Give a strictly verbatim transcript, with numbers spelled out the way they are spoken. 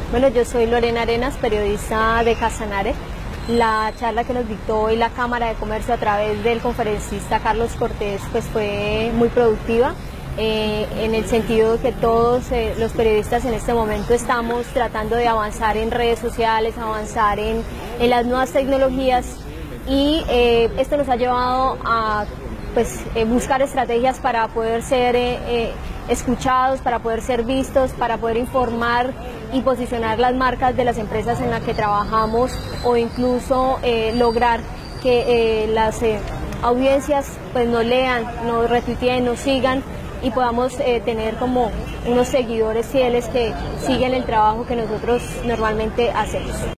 Bueno, yo soy Lorena Arenas, periodista de Casanare. La charla que nos dictó hoy la Cámara de Comercio a través del conferencista Carlos Cortés pues fue muy productiva, eh, en el sentido de que todos eh, los periodistas en este momento estamos tratando de avanzar en redes sociales, avanzar en, en las nuevas tecnologías, y eh, esto nos ha llevado a pues, eh, buscar estrategias para poder ser eh, eh, escuchados, para poder ser vistos, para poder informar y posicionar las marcas de las empresas en las que trabajamos, o incluso eh, lograr que eh, las eh, audiencias pues, nos lean, nos retuiteen, nos sigan y podamos eh, tener como unos seguidores fieles que siguen el trabajo que nosotros normalmente hacemos.